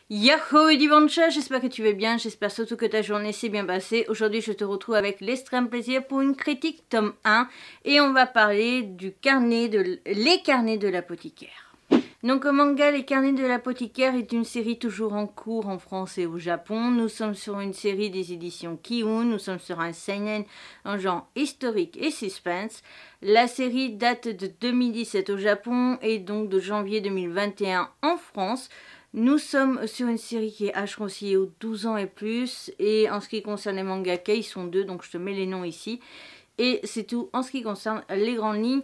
Yahoo Divancha, j'espère que tu vas bien, j'espère surtout que ta journée s'est bien passée. Aujourd'hui je te retrouve avec l'extrême plaisir pour une critique tome 1 et on va parler du les carnets de l'apothicaire. Donc au manga Les carnets de l'apothicaire est une série toujours en cours en France et au Japon. Nous sommes sur une série des éditions Kiun, nous sommes sur un seinen en genre historique et suspense. La série date de 2017 au Japon et donc de janvier 2021 en France. Nous sommes sur une série qui est âge conseillé aux 12 ans et plus. Et en ce qui concerne les mangaka, ils sont deux, donc je te mets les noms ici. Et c'est tout en ce qui concerne les grandes lignes.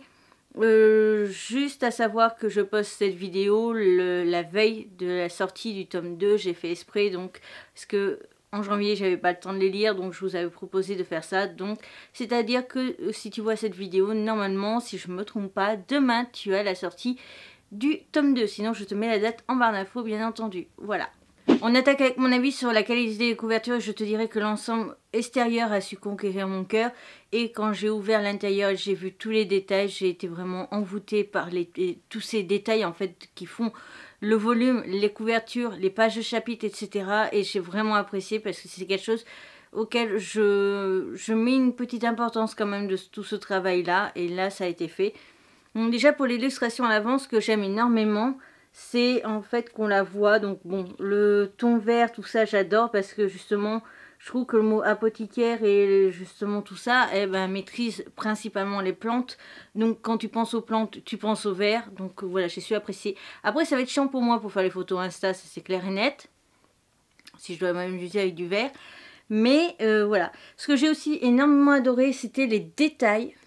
Juste à savoir que je poste cette vidéo la veille de la sortie du tome 2. J'ai fait exprès, donc, parce que en janvier, j'avais pas le temps de les lire, donc je vous avais proposé de faire ça. Donc, c'est-à-dire que si tu vois cette vidéo, normalement, si je me trompe pas, demain, tu as la sortie du tome 2. Sinon, je te mets la date en barre d'infos, bien entendu. Voilà. On attaque avec mon avis sur la qualité des couvertures. Je te dirais que l'ensemble extérieur a su conquérir mon cœur. Et quand j'ai ouvert l'intérieur et j'ai vu tous les détails, j'ai été vraiment envoûtée par tous ces détails en fait qui font le volume, les couvertures, les pages de chapitres, etc. Et j'ai vraiment apprécié parce que c'est quelque chose auquel je mets une petite importance quand même de tout ce travail-là. Et là, ça a été fait. Donc déjà pour l'illustration à l'avant, ce que j'aime énormément, c'est en fait qu'on la voit. Donc bon, le ton vert, tout ça, j'adore parce que justement, je trouve que le mot apothicaire et justement tout ça, eh ben, maîtrise principalement les plantes. Donc quand tu penses aux plantes, tu penses au vert. Donc voilà, j'ai su apprécier. Après, ça va être chiant pour moi pour faire les photos Insta, ça c'est clair et net. Si je dois même utiliser avec du vert. Mais voilà. Ce que j'ai aussi énormément adoré, c'était les détails.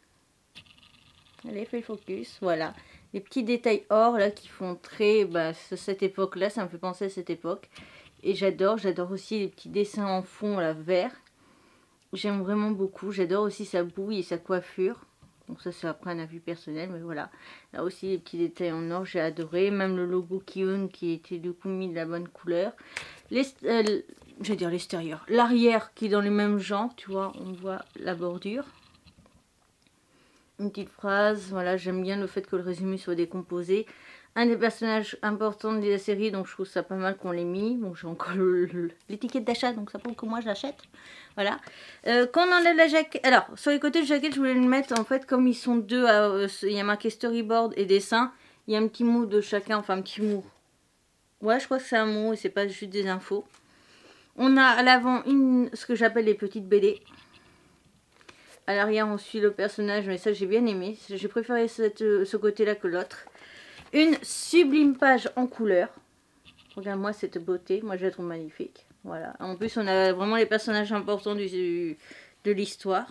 Allez, fais le focus, voilà. Les petits détails or là qui font très, cette époque là, ça me fait penser à cette époque. Et j'adore aussi les petits dessins en fond là, vert. J'aime vraiment beaucoup, j'adore aussi sa bouille et sa coiffure. Donc ça c'est après un avis personnel, mais voilà. Là aussi les petits détails en or, j'ai adoré. Même le logo Kiun qui était du coup mis de la bonne couleur. Je vais dire l'extérieur. L'arrière qui est dans les mêmes genres, tu vois, on voit la bordure. Une petite phrase, voilà, j'aime bien le fait que le résumé soit décomposé. Un des personnages importants de la série, donc je trouve ça pas mal qu'on l'ait mis. Bon, j'ai encore l'étiquette d'achat, donc ça prouve que moi je l'achète. Voilà. Quand on enlève la jaquette, alors sur les côtés de jaquette, je voulais le mettre en fait comme ils sont deux, il y a marqué storyboard et dessin. Il y a un petit mot de chacun, enfin un petit mot. Ouais, je crois que c'est un mot et c'est pas juste des infos. On a à l'avant ce que j'appelle les petites BD. À l'arrière, on suit le personnage, mais ça, j'ai bien aimé. J'ai préféré ce côté-là que l'autre. Une sublime page en couleur. Regarde-moi cette beauté. Moi, je la trouve magnifique. Voilà. En plus, on a vraiment les personnages importants de l'histoire.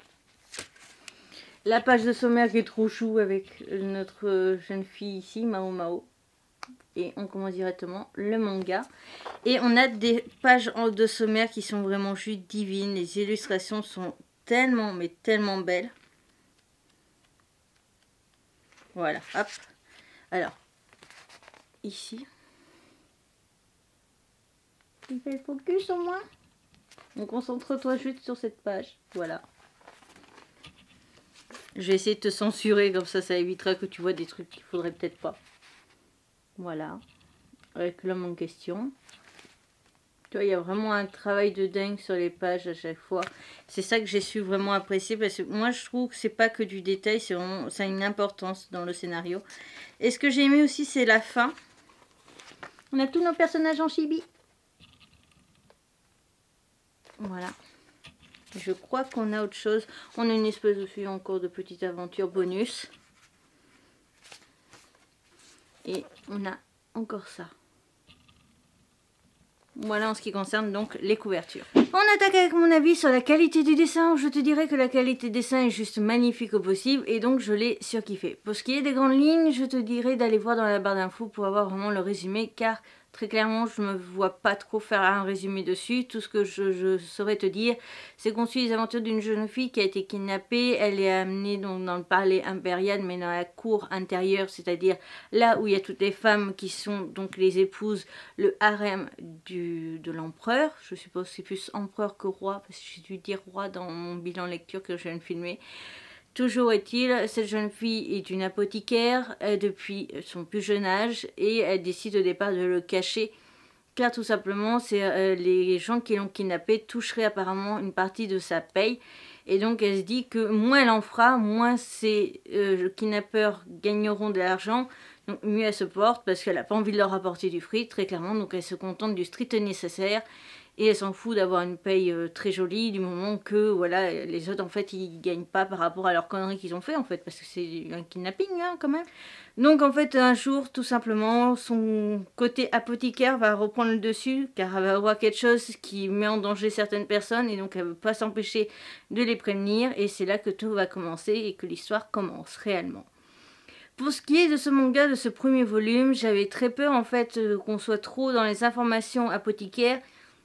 La page de sommaire qui est trop chou avec notre jeune fille ici, Mao Mao. Et on commence directement le manga. Et on a des pages de sommaire qui sont vraiment juste divines. Les illustrations sont tellement, mais tellement belle. Voilà, hop. Alors, ici. Tu fais le focus au moins. Donc, concentre-toi juste sur cette page. Voilà. Je vais essayer de te censurer, comme ça évitera que tu vois des trucs qu'il faudrait peut-être pas. Voilà. Avec l'homme en question. Tu vois, il y a vraiment un travail de dingue sur les pages à chaque fois. C'est ça que j'ai su vraiment apprécier parce que moi je trouve que c'est pas que du détail, c'est vraiment, ça a une importance dans le scénario. Et ce que j'ai aimé aussi, c'est la fin. On a tous nos personnages en chibi. Voilà. Je crois qu'on a autre chose. On a une espèce aussi encore de petite aventure bonus. Et on a encore ça. Voilà en ce qui concerne donc les couvertures. On attaque avec mon avis sur la qualité du dessin. Je te dirais que la qualité du dessin est juste magnifique au possible et donc je l'ai surkiffé. Pour ce qui est des grandes lignes, je te dirais d'aller voir dans la barre d'infos pour avoir vraiment le résumé car très clairement je ne me vois pas trop faire un résumé dessus. Tout ce que je saurais te dire, c'est qu'on suit les aventures d'une jeune fille qui a été kidnappée. Elle est amenée donc dans le palais impérial mais dans la cour intérieure, c'est-à-dire là où il y a toutes les femmes qui sont donc les épouses, le harem de l'empereur. Je suppose que c'est plus empereur que roi parce que j'ai dû dire roi dans mon bilan lecture que je viens de filmer. Toujours est-il, cette jeune fille est une apothicaire depuis son plus jeune âge et elle décide au départ de le cacher car tout simplement, c'est les gens qui l'ont kidnappé toucheraient apparemment une partie de sa paye. Et donc elle se dit que moins elle en fera, moins ces kidnappeurs gagneront de l'argent. Donc mieux elle se porte parce qu'elle n'a pas envie de leur apporter du fric, très clairement. Donc elle se contente du strict nécessaire. Et elle s'en fout d'avoir une paye très jolie du moment que voilà, les autres en fait ils gagnent pas par rapport à leurs conneries qu'ils ont fait en fait. Parce que c'est un kidnapping hein, quand même. Donc en fait un jour tout simplement son côté apothicaire va reprendre le dessus car elle va avoir quelque chose qui met en danger certaines personnes et donc elle ne veut pas s'empêcher de les prévenir et c'est là que tout va commencer et que l'histoire commence réellement. Pour ce qui est de ce manga, de ce premier volume, j'avais très peur en fait qu'on soit trop dans les informations apothicaires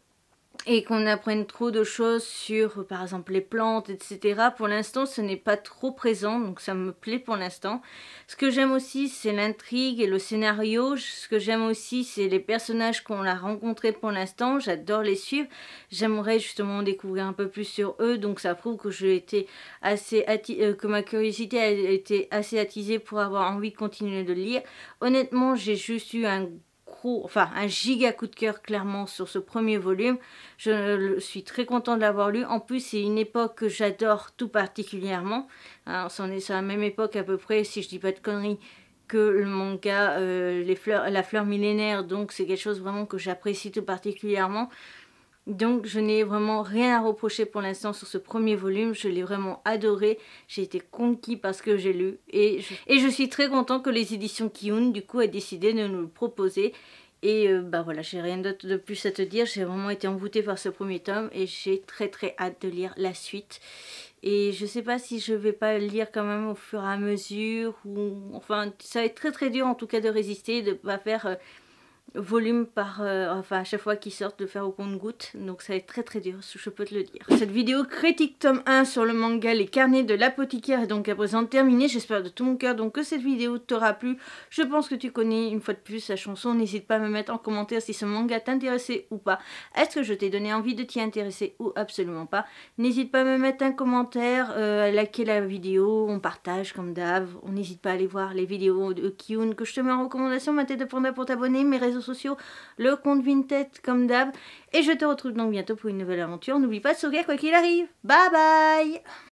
et qu'on apprenne trop de choses sur par exemple les plantes etc. Pour l'instant ce n'est pas trop présent donc ça me plaît pour l'instant. Ce que j'aime aussi c'est l'intrigue et le scénario. Ce que j'aime aussi c'est les personnages qu'on a rencontrés pour l'instant, j'adore les suivre. J'aimerais justement découvrir un peu plus sur eux donc ça prouve que j'ai été assez que ma curiosité a été assez attisée pour avoir envie de continuer de lire. Honnêtement j'ai juste eu un giga coup de cœur clairement sur ce premier volume. Je suis très contente de l'avoir lu. En plus, c'est une époque que j'adore tout particulièrement. Hein, on est sur la même époque à peu près, si je dis pas de conneries, que le manga la fleur millénaire. Donc, c'est quelque chose vraiment que j'apprécie tout particulièrement. Donc je n'ai vraiment rien à reprocher pour l'instant sur ce premier volume, je l'ai vraiment adoré, j'ai été conquis par ce que j'ai lu et je suis très contente que les éditions Kiun du coup aient décidé de nous le proposer. Et bah voilà, j'ai rien d'autre de plus à te dire, j'ai vraiment été envoûtée par ce premier tome et j'ai très hâte de lire la suite. Et je sais pas si je vais pas le lire quand même au fur et à mesure ou enfin ça va être très dur en tout cas de résister, de pas faire volume par enfin à chaque fois qu'ils sortent de faire au compte-gouttes, donc ça va être très dur, je peux te le dire. Cette vidéo critique tome 1 sur le manga Les Carnets de l'Apothicaire est donc à présent terminée. J'espère de tout mon cœur donc que cette vidéo t'aura plu. Je pense que tu connais une fois de plus sa chanson, n'hésite pas à me mettre en commentaire si ce manga t'intéressait ou pas. Est-ce que je t'ai donné envie de t'y intéresser ou absolument pas. N'hésite pas à me mettre un commentaire, à liker la vidéo, on partage comme d'hab. On n'hésite pas à aller voir les vidéos de Kiun que je te mets en recommandation, ma tête de panda pour t'abonner, mes réseaux sociaux, le compte Vinted comme d'hab. Et je te retrouve donc bientôt pour une nouvelle aventure. N'oublie pas de sourire quoi qu'il arrive. Bye bye!